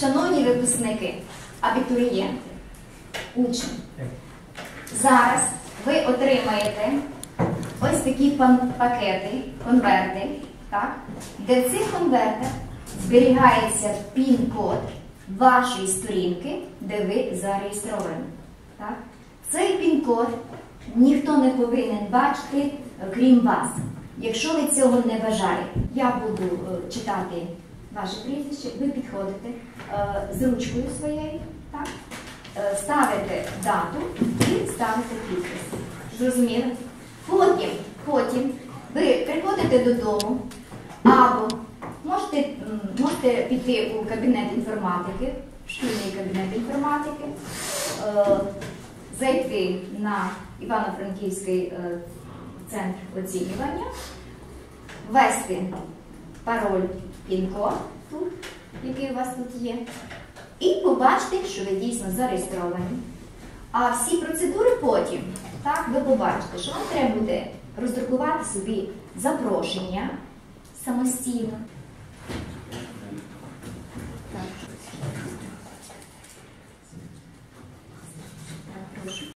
Шановні випускники, абітурієнти, учні, зараз ви отримаєте ось такі пакети, конверти, так, де в цих конвертах зберігається пін-код вашої сторінки, де ви зареєстровані. Так. Цей пін-код ніхто не повинен бачити, крім вас. Якщо ви цього не бажаєте, я буду читати ваше прізвище, ви підходите з ручкою своєю, так? Ставите дату і ставите підпис. Зрозуміло? Потім ви приходите додому або можете піти у кабінет інформатики, шкільний кабінет інформатики, зайти на Івано-Франківський центр оцінювання, ввести пароль, пін-код, який у вас тут є, і побачите, що ви дійсно зареєстровані. А всі процедури потім, так, ви побачите, що вам треба буде роздрукувати собі запрошення самостійно.